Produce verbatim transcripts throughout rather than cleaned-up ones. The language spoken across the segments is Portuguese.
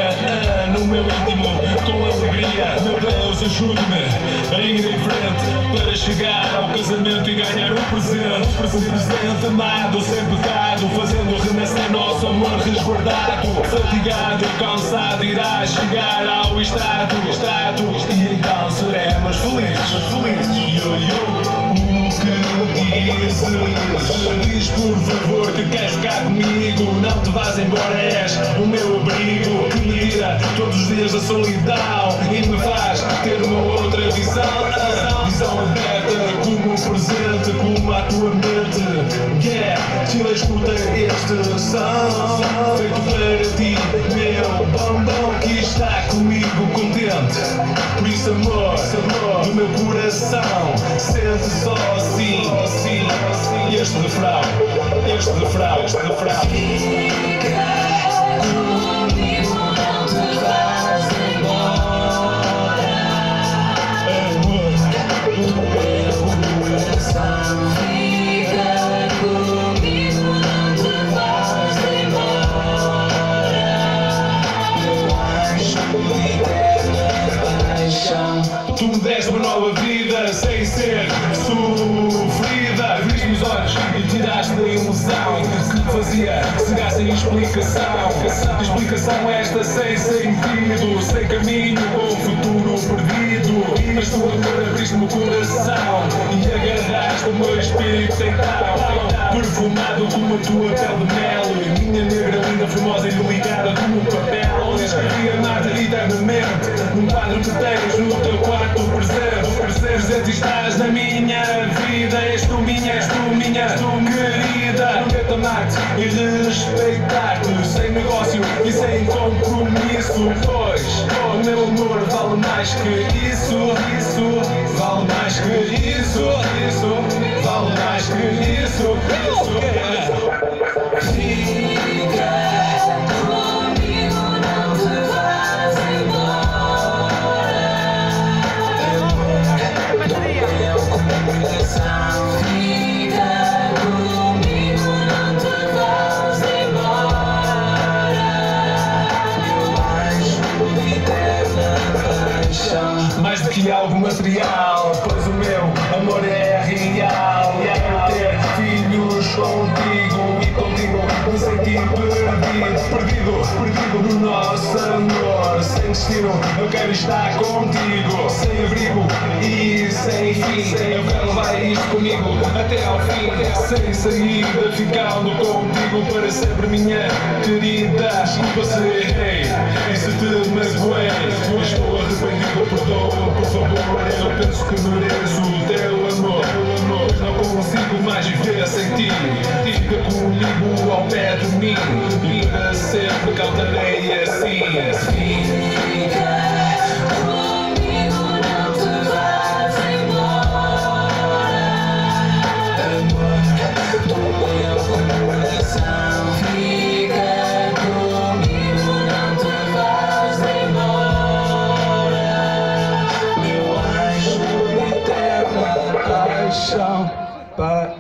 dia ah, no meu íntimo com alegria. Meu Deus, ajude-me a ir em frente para chegar ao casamento e ganhar um presente. Um presente amado, sem pecado, fazendo renascer nosso amor resguardado. Fatigado, cansado, irá chegar ao estado, estado. E então seremos felizes, felizes. Yo, yo. O que dizes? Diz por favor que queres ficar comigo. Não te vás embora, és o meu abrigo que me tira todos os dias da solidão e me faz ter uma outra visão. Ah, visão aberta como um presente, como a tua mente. Yeah, Chile, escuta este som feito para ti, meu bombom que está comigo contente. Por isso amor, amor do meu coração, sente só assim, assim, assim. Este refrão, este refrão, este refrão. Fica comigo, não te vás embora. Amor do meu coração. Fica comigo, não te vás embora. Eu acho de eterna paixão. Tu me deste uma nova vida sem ser sofrida. Abriste os olhos e tiraste da ilusão que me fazia cegar sem explicação. Explicação esta sem sentido, sem caminho, com o futuro perdido. Mas tu amor abriste-me o coração e agarraste o meu espírito então, perfumado como a tua pele de mel. Minha negra, linda, formosa e delicada como um papel. Onde escrevi amar-te eternamente, num quadro que tens no teu quarto presente. Presente estás na minha vida, és tu minha, és tu minha, és tu querida. Não quero amar-te e respeitar-te, sem negócio e sem compromisso. Pois o meu amor vale mais que isso, isso vale mais que isso, isso vale mais que isso, isso. Fica comigo, não te vás embora. Amor do meu coração. Fica comigo, não te vás embora. Eu acho de eterna paixão. Mais do que algo material, pois o meu amor é real. Quero ter filhos contigo e contigo me sentir perdido, perdido, perdido no nosso amor. Sem destino, eu quero estar contigo, sem abrigo e sem fim. Eu quero levar isto comigo até ao fim, sem saída, ficando contigo para sempre, minha querida. Desculpa se errei e se te magoei, estou arrependido, perdoa, por favor. Eu penso que mereço o teu amor, pois não consigo mais viver sem ti. Fica comigo ao pé de mim e para sempre cantarei assim, assim. Fica comigo, não te vás embora. Amor do meu coração. Fica comigo, não te vás embora. Meu anjo de eterna paixão. Pa...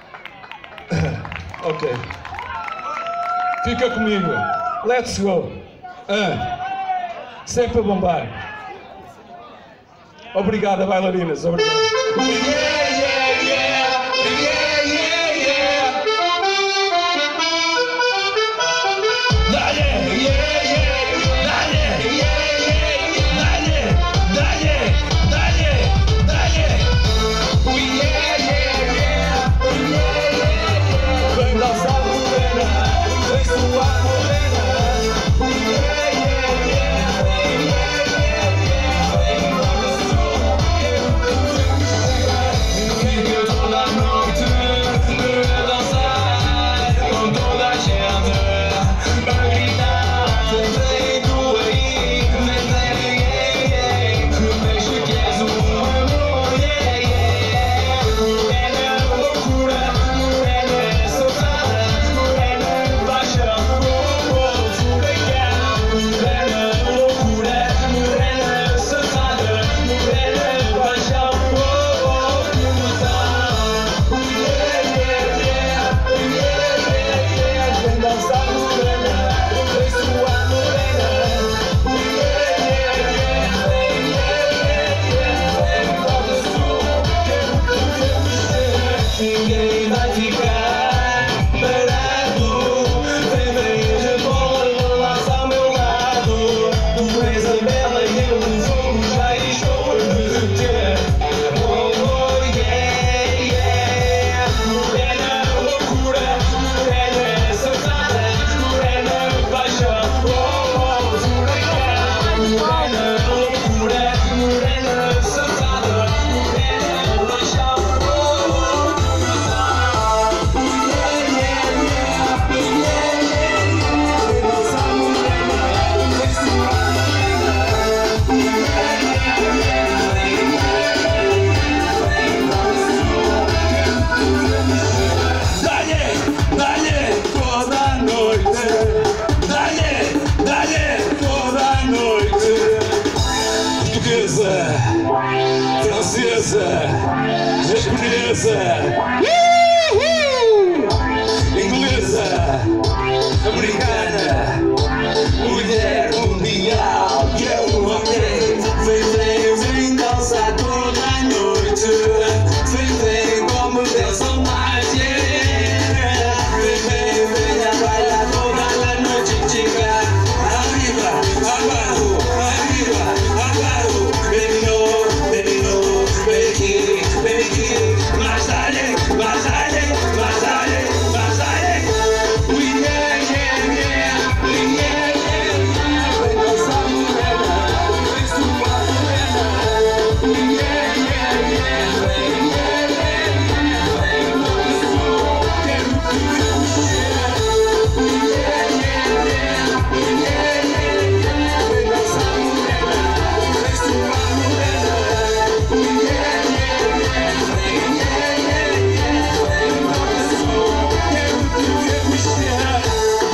Ok. Fica comigo. Let's go. Ah. Sempre a bombar. Obrigado, bailarinas. Obrigado. Yeah, yeah, yeah. Yeah, yeah, yeah. Dale, yeah, yeah. Dale, yeah, yeah. Dale, dale, dale, dale. Oh, yeah, yeah, yeah. Oh, yeah, yeah, yeah. Vem dançar morena, vem suar morena. Oh, yeah, yeah, yeah. Oh, yeah, yeah, yeah. Vem para o sul, quero que tu chegar. Chinesa, japonesa, inglesa, americana, mulher mundial, que é uma vez. Vem, vem, vem dançar toda a noite. Vem, vem, como dançam mais, yeah. Vem, vem, vem a bailar toda a noite, chica. Arriba, abajo, arriba, abajo. Baby no, baby no, baby kitty, baby kitty. Más dale, más dale, más dale, más dale. We yeah, yeah, yeah, we yeah, yeah, yeah. Vem dançar morena, vem sua morena. We yeah, yeah, yeah, vem, yeah, yeah, yeah. Vem no sul, quero te ver mexer. We yeah, yeah, yeah, we yeah, yeah, yeah. Vem dançar morena, vem sua morena. We yeah, yeah, yeah, vem, yeah, yeah, yeah. Vem no sul, quero te ver mexer.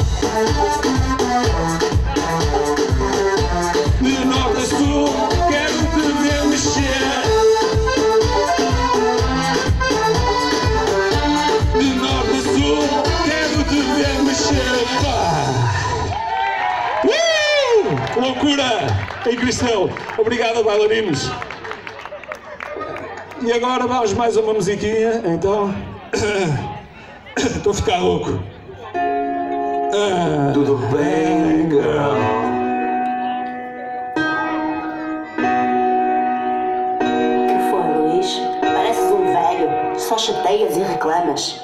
De norte a sul, quero te ver mexer. De norte a sul, quero te ver mexer. Pá. Uh! Loucura em Cristão. Obrigado, bailarinos. E agora vamos mais uma musiquinha, então. Estou a ficar louco. Ah, tudo bem, girl? Que foi, Luís? Pareces um velho. Só chateias e reclamas.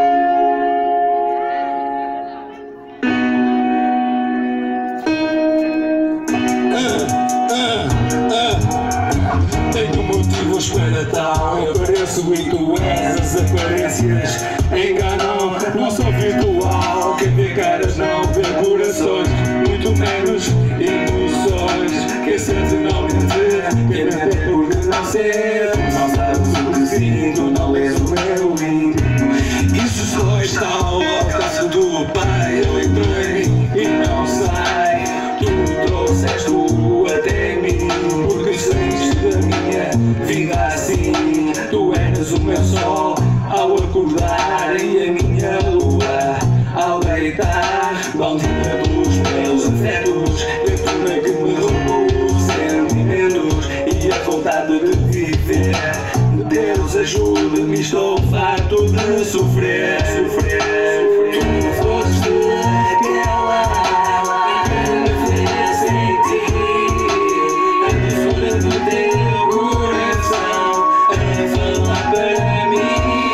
Tenho motivos para tal. Eu pareço e tu és. As aparências enganam. Não sou virtual. Quem vê caras não vê corações. Muito menos emoções. Quem sente não mente. Quem mente é por não ser. Não sabes o que sinto. Não lês o meu livro. Isso só está ao alcance do pai. Eu entrei e não sai. Tu trouxeste o até mim. Porque saíste da minha vida assim. Tu eras o meu sol ao acordar e a minha lua ao deitar. Maldita dos meus afetos, leitura que me roubou os sentimentos e a vontade de viver. Deus ajude-me, estou farto de sofrer, sofrer. Tu foste aquela que me fez sentir a doçura do teu coração a falar para mim.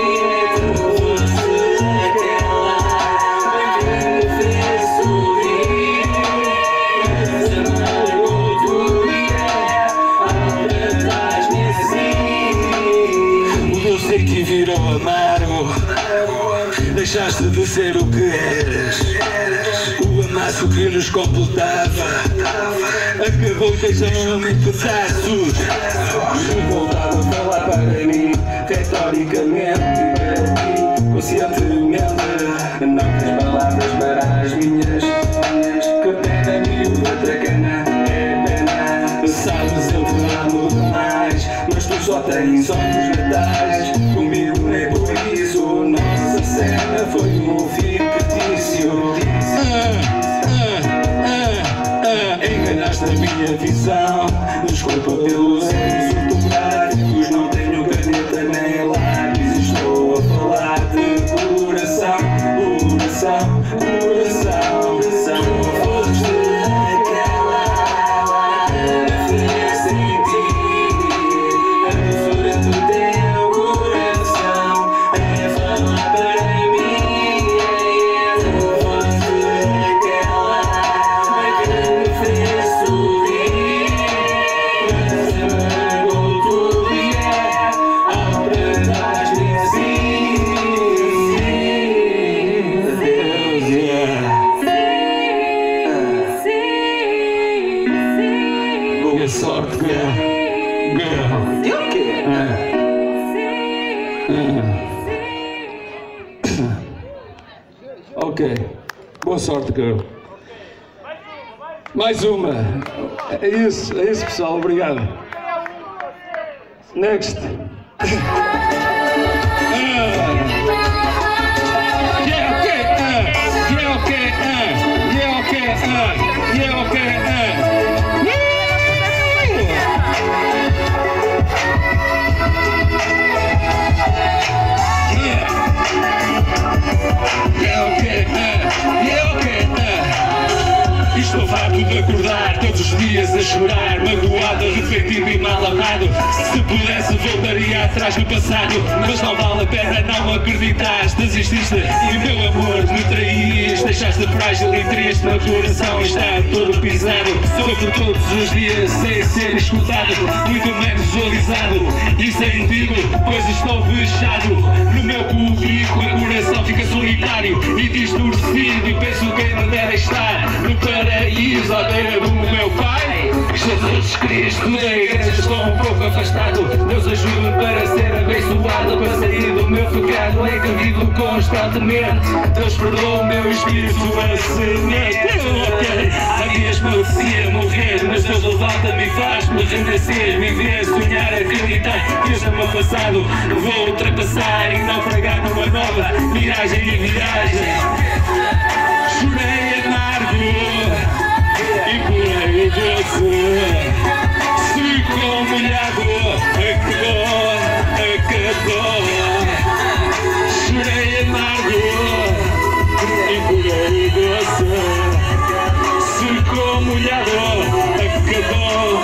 Tu foste aquela que me fez sorrir, mas amargou tudo ao tratar-me assim. O doce que virou amargo, deixaste de ser o que eras. O amasso que nos completava acabou deixando-me em pedaços. Voltava a falar para mim, retoricamente, para ti, conscientemente. Não tens palavras para as minhas. Que pena, miúda tracana, é pena. Sabes, eu te amo demais, mas tu só tens olhos natais. Comigo nem por isso. Nossa cena foi um fictício. Enganaste a minha visão. Desculpa pelos erros ortográficos. Não tenho caneta nem lápis. Estou a falar de coração, coração, coração. Tu foste aquela que me fez sentir a doçura do teu coração a falar para mim. Tu foste aquela que me fez sorrir, mas amargou tudo e é ao tratar-me assim. Deus, yeah. Boa sorte, girl. Girl. E o quê? Ok. Boa sorte, girl. Mais uma. É isso, é isso, pessoal. Obrigado. Next. uh. Yeah, okay, uh. Yeah, okay, uh. Yeah, okay, uh. Yeah, okay, uh. Woo! Yeah. Yeah, okay, uh. Yeah, okay, uh. Estou farto de acordar todos os dias a chorar, magoado, arrepentido e mal amado. Se pudesse voltaria atrás no passado, mas não vale a pena não acreditar. Desististe e o meu amor me traíste, deixaste frágil e triste, meu coração está todo pisado. Sofro todos os dias sem ser escutado, muito menos visualizado e sentido, pois estou fechado no meu cubículo, o coração fica solitário e distorcido, e penso que ainda deve estar no paraíso, à beira do meu Pai, Jesus Cristo. Da igreja estou um pouco afastado, Deus ajude-me para ser abençoado, para sair do meu pecado em que vivo constantemente. Deus perdoa o meu espírito a semente. Ok, há dias merecia morrer, mas Deus levanta-me e faz-me renascer, viver, sonhar, acreditar que este meu passado vou ultrapassar e naufragar numa nova miragem e viagem. Chorei amargo e pulei doce, ficou molhado, acabou, acabou. Chorei amargo e pulei doce, ficou molhado, acabou,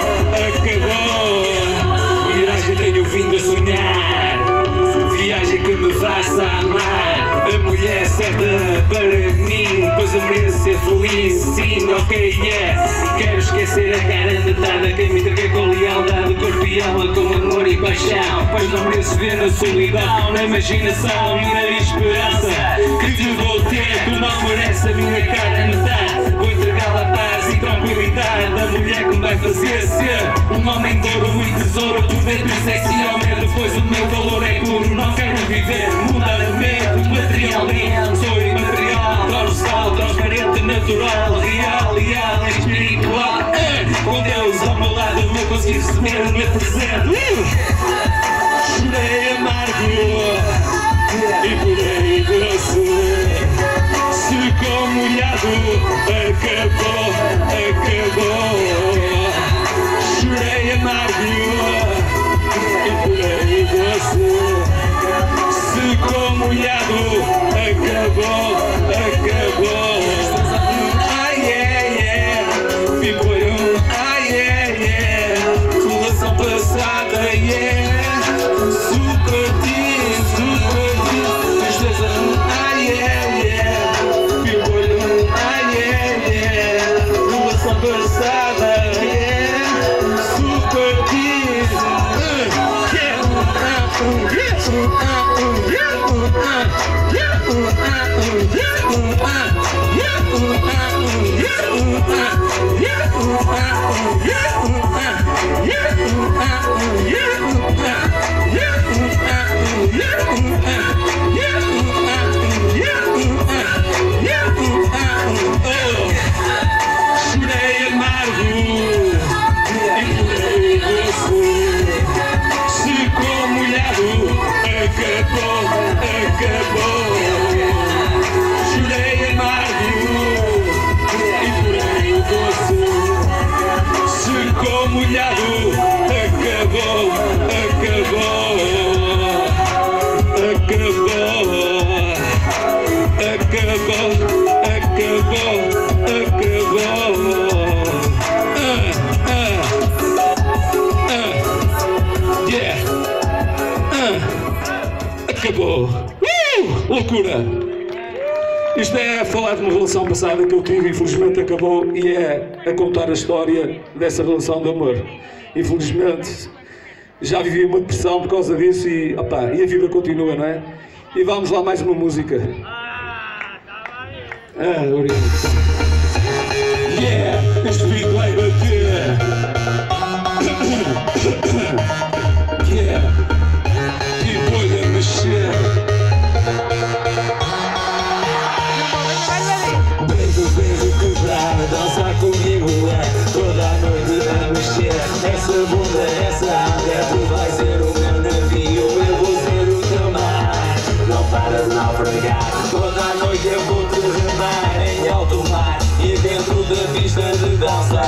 acabou. Viagem tenho vindo a sonhar, viagem que me faça amar a mulher certa para mim, pois eu mereço ser feliz, sim, ok, yeah. Quero esquecer a cara detada, quem me entreguei com lealdade, corpo e alma, com amor e paixão, pois não mereço ver na solidão, na imaginação e na esperança que te vou ter. Tu não mereces a minha cara metade, vou entregá-la a paz e tranquilidade da mulher que me vai fazer ser um homem de ouro e tesouro por dentro sexualmente, pois o meu valor é puro, não quero viver mundanamente, materialmente, sou imaterial, transversal, transparente, natural, real, real, espiritual. É, com Deus ao meu lado vou conseguir receber o meu presente. Uh! Chorei amargo e pulei doce, ficou molhado, acabou, acabou. Chorei amargo e pulei doce, ficou molhado, acabou, acabou. Ai, yeah, yeah, ficou um, ai, yeah, yeah, relação passada, yeah, super deep, super deep, tristeza, ai, yeah, yeah, ficou um, ai, yeah, yeah, relação passada, yeah, super deep, uh, yeah, uh, uh, yeah, uh, uh, chorei amargo e pulei doce, ficou molhado, acabou, acabou. Chorei amargo e pulei doce, ficou molhado, acabou, acabou, acabou, acabou, acabou, acabou. Uh, uh, uh, yeah, uh, acabou. Uh, loucura! Isto é falar de uma relação passada que eu tive, infelizmente acabou, e é a contar a história dessa relação de amor. Infelizmente já vivi uma depressão por causa disso e, opa, e a vida continua, não é? E vamos lá mais uma música. Ah, obrigado. Yeah, este beat vai bater. Yeah, e vou-lhe mexer. Beijo, beijo quebrado, dança comigo, é toda a noite a mexer. Essa bunda, essa anda, tu vai ser o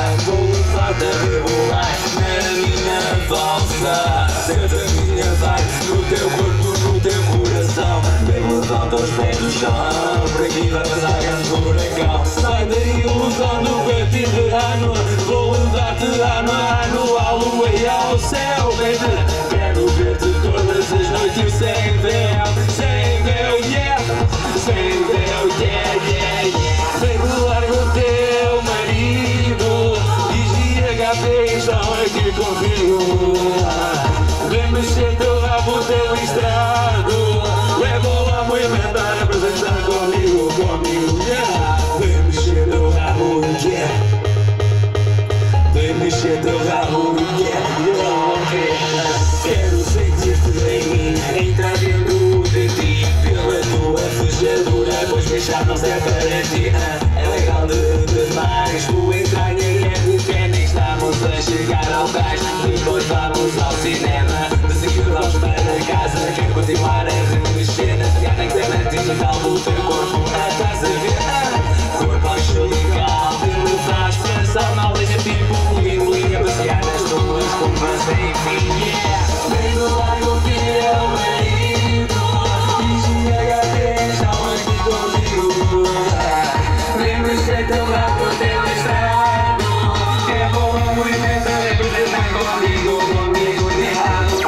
Vou levar-te a rebolar na minha valsa. Sente a minha vibe no teu corpo, no teu coração. Bem, levanta os pés do chão, por aqui vai passar grande furacão. Sai da ilusão do cotidiano, vou levar-te ano a ano, à lua e ao céu, baby. Quero ver-te todas as noites sem véu, sem véu, yeah, sem véu, yeah, yeah, yeah. Baby, larga o teu marido, diz H P, estão aqui contigo. Vem mexer teu rabo, teu listrado, leva lá a movimentar, apresentar comigo, comigo, yeah. Vem mexer teu rabo, yeah. Vem mexer teu rabo, yeah, yeah. Quero sentir-te em mim, entrar dentro de ti, pela tua fechadura, pois deixar não serve para ti. É legal de demais, tu entranha é pequena, estamos a chegar ao cais, depois vamos ao cinema, de seguida vamos para casa. Quero continuar a remexer, a pegar na internet digital do teu corpo, estás a ver? Corpo angelical, ele faz pensar mal, deixa tipo lindo, liga, passear nas tuas curvas, enfim, yeah. Vem do largo que é o marido, diz H P, estão aqui comigo. Vem mexer teu rabo, teu estrado, é bom a movimento, representar comigo, comigo, de rabo,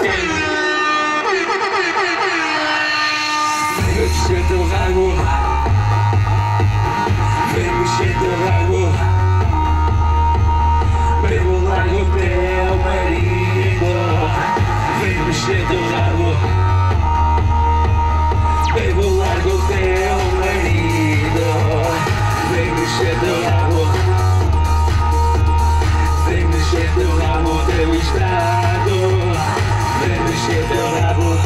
vem mexer teu rabo, vem mexer teu rabo, vem do largo teu marido, vem mexer teu rabo, vem do largo teu marido, vem mexer teu rabo, vem mexer teu rabo, teu estrado, vem mexer teu rabo,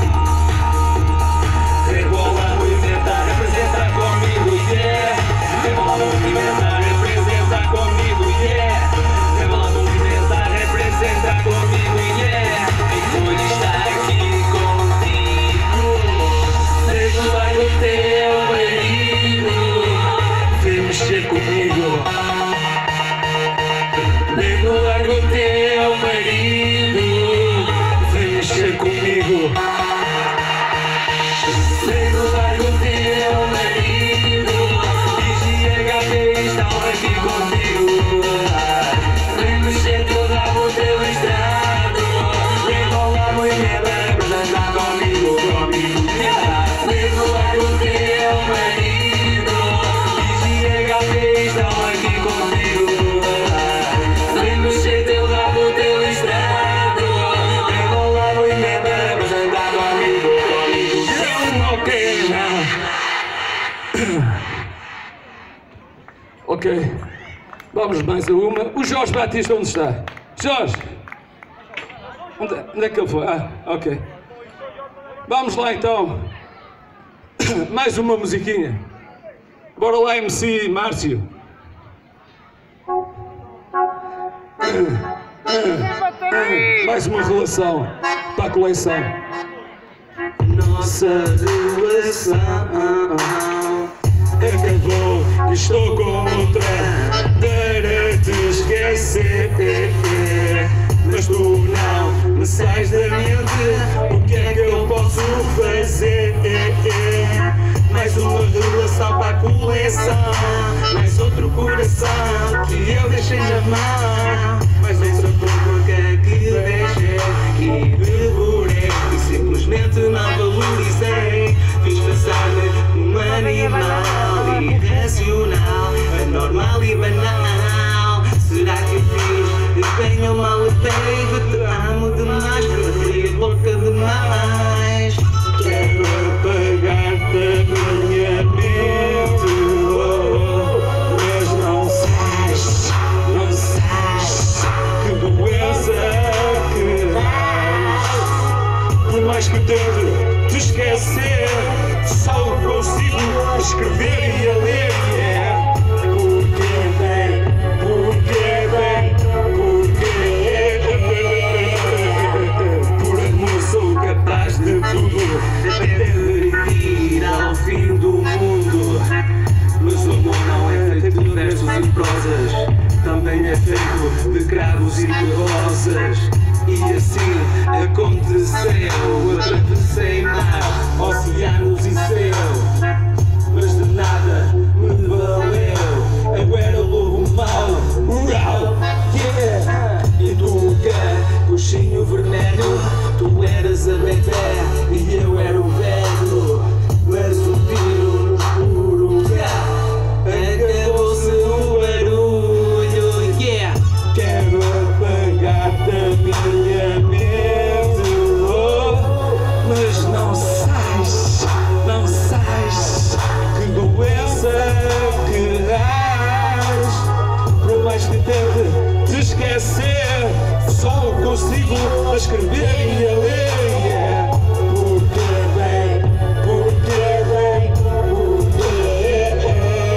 rebola, movimentar, representar comigo, yeah. Rebola, movimentar, representar comigo, yeah. Rebola, movimentar, representar comigo, yeah. E tu está aqui contigo, regular o teu marido, vem mexer comigo, regular o teu marido, vem mexer comigo, regular o teu marido, diz H P, estão aqui contigo. Vem mexer teu rabo, teu estrado, rebola, movimenta, representar comigo, comigo, yeah. Regular o teu marido, diz H P, estão aqui contigo. Vem mexer teu rabo, teu estrado, rebola, movimenta, representar comigo, comigo, yeah. Ok, ok, vamos mais a uma. O Jorge Batista onde está? Jorge! Onde, onde é que ele foi? Ah, ok. Vamos lá então. Mais uma musiquinha. Bora lá, M C Márcio. Mais uma relação para a coleção. Nossa relação acabou, estou com outra para te esquecer, mas tu não me sais da mente, o que é que eu posso fazer? Mais uma relação para a coleção, mais outro coração que eu deixei na mão, mais outra boca que deixei e devorei e simplesmente não valorizei. Fiz passar-me um animal irracional, anormal e banal. Será que eu fiz bem ou mal? Baby, te amo demais, me louca demais. Quero apagar-te da minha mente, oh, mas não sais, não sais, que doença que dás. Por mais que tente te esquecer, só consigo escrever e a ler, yeah. Porque bem, porque bem, porque por amor sou capaz de tudo, até de ir ao fim do mundo. Mas o amor não é feito de versos e prosas, também é feito escravos e de rosas. E assim aconteceu. Atravessei mar, oceanos e céu, mas de nada me valeu. Eu era o lobo mau, uau, yeah. E tu que, coxinho vermelho, tu eras a bebé e eu era o velho. Mas um tiro no escuro, acabou-se o barulho, yeah. Quero apagar-te a minha mente, oh, mas não sais, não sais. Que doença que dás. Por mais que tente te esquecer, só consigo escrever e a ler, yeah. Porque bem, porque bem, porque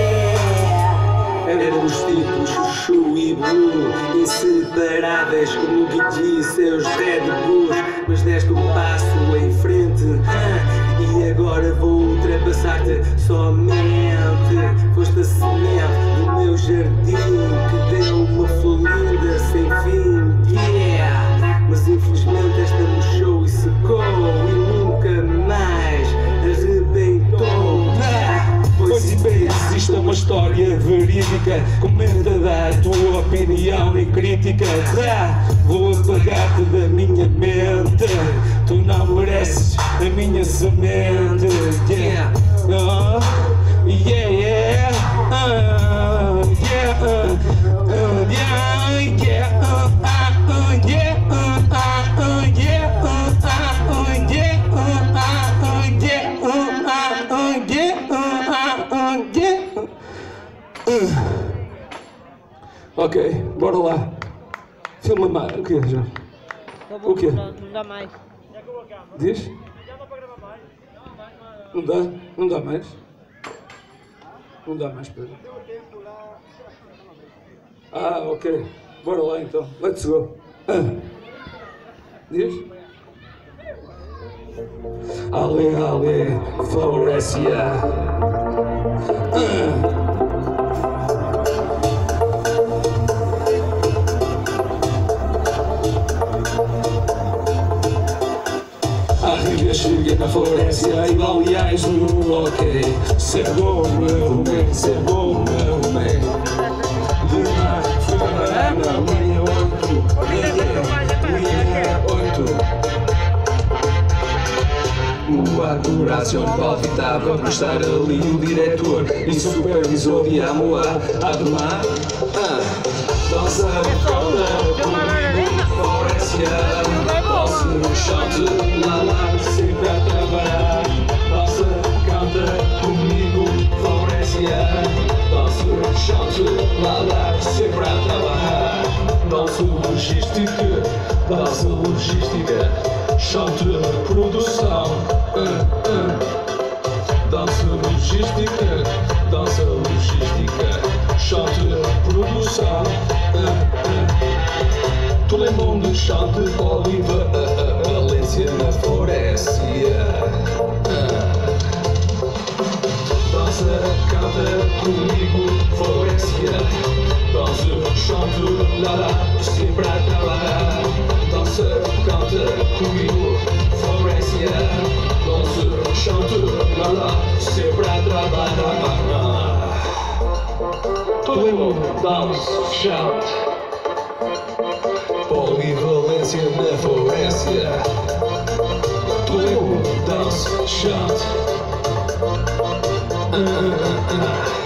é. Éramos tipos Chuchu e Blue, inseparáveis como Guigui e seus Red Bulls. Mas deste um passo em frente, ah, e agora vou ultrapassar-te somente. Foste a semente do meu jardim que deu uma flor linda sem fim, yeah. Mas infelizmente esta murchou e secou e nunca mais arrebentou, yeah. Pois bem, existe uma história verídica. Comenta, dá a tua opinião e crítica, ah, vou apagar-te da minha mente. Tu não mereces a minha semente, yeah. Oh, yeah, yeah, uh, yeah, uh, uh, yeah, yeah, uh, uh, yeah, uh, uh, yeah, uh, uh, yeah, uh, uh, yeah, uh, uh, yeah, uh, uh, yeah. Uh. Ok, bora lá. Filma mais. O quê, já? O quê? Não dá mais. Diz? Não dá? Não dá mais? Não dá mais, Pedro. Ah, ok. Bora lá então. Let's go. Ah. Diz? Ale, ale, Floresia. Ah. Cheguei na Florencia e baleais no ok. Ser bom, meu bem, ser bom, meu bem. De mar, fui na linha oito, linha oito. O adoração palpitava por estar ali o diretor e supervisor de Amoa a domar. Ah, dança toda comigo, Florencia. Posso no shot, lá lá, sempre a trabalhar. Dança, canta comigo, Florencia. Dança no shot, lá lá, sempre a trabalhar. Dança logística, dança logística. Chante produção, uh, uh. Dança logística, dança logística. Chante produção, uh, uh. Todo é bom de chante, Oliva, uh, uh. Valência na Florencia, uh. Dança, canta comigo, Florencia. Dança, chante, lá lá, sempre a trabalhar. Dança, canta comigo, Florencia. Dança, chante, lá lá, sempre a trabalhar. Todo mundo dança, chante. Polivalência na Florencia. Todo mundo dança, chante. Uh, uh, uh.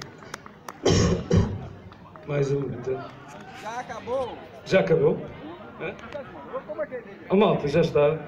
Mais um, então. Já acabou? Já acabou? Oh, malta, já está.